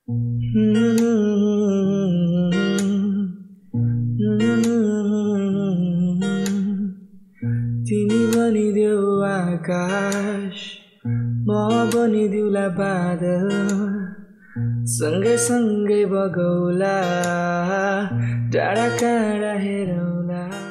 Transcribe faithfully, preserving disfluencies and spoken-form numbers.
तिमी बनिदेऊ आकाश म बनिदिउला बादल सँगै सँगै बगौला टाढा टाढा हेरौला।